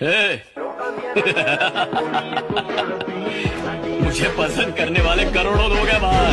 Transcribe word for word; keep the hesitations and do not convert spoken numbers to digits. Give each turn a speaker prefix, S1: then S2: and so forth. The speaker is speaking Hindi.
S1: ए, मुझे पसंद करने वाले करोड़ों लोग हैं भाई।